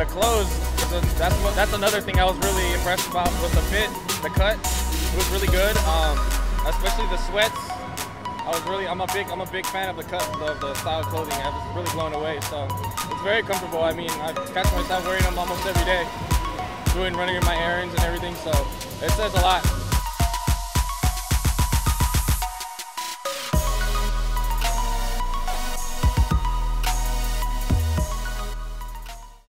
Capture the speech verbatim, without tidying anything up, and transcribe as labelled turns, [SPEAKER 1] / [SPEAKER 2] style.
[SPEAKER 1] the clothes, that's what, that's another thing I was really impressed about was the fit, the cut. It was really good, um, especially the sweats. I was really, I'm a big, I'm a big fan of the cut, of the style of clothing. I was really blown away. So it's very comfortable. I mean, I catch myself wearing them almost every day, doing running in my errands and everything. So it says a lot.